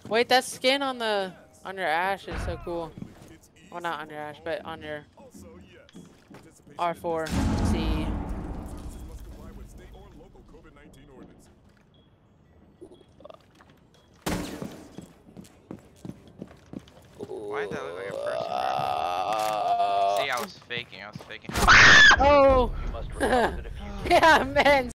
Wait, that skin on your Ash is so cool. Well, not on your Ash, but on your R4C. Why did that look like a person, bro? See, I was faking. Oh! You must respond to the diffuser. Yeah, man.